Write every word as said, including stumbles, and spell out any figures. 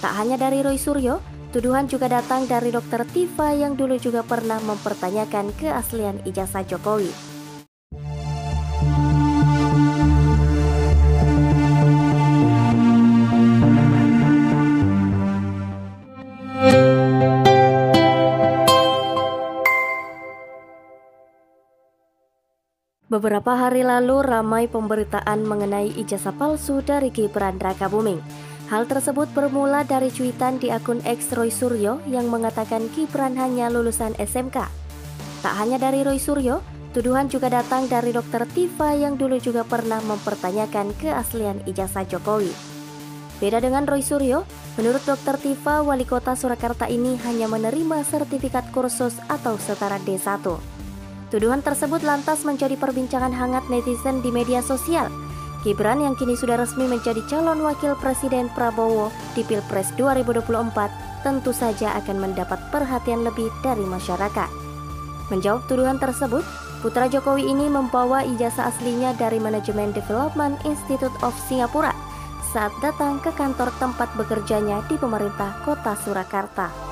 Tak hanya dari Roy Suryo, tuduhan juga datang dari dokter Tifa yang dulu juga pernah mempertanyakan keaslian ijazah Jokowi. Beberapa hari lalu ramai pemberitaan mengenai ijazah palsu dari Gibran Rakabuming. Hal tersebut bermula dari cuitan di akun X Roy Suryo yang mengatakan Gibran hanya lulusan S M K. Tak hanya dari Roy Suryo, tuduhan juga datang dari dokter Tifa yang dulu juga pernah mempertanyakan keaslian ijazah Jokowi. Beda dengan Roy Suryo, menurut dokter Tifa, wali kota Surakarta ini hanya menerima sertifikat kursus atau setara D satu. Tuduhan tersebut lantas menjadi perbincangan hangat netizen di media sosial. Gibran yang kini sudah resmi menjadi calon wakil Presiden Prabowo di Pilpres dua ribu dua puluh empat tentu saja akan mendapat perhatian lebih dari masyarakat. Menjawab tuduhan tersebut, putra Jokowi ini membawa ijazah aslinya dari Manajemen Development Institute of Singapura saat datang ke kantor tempat bekerjanya di pemerintah kota Surakarta.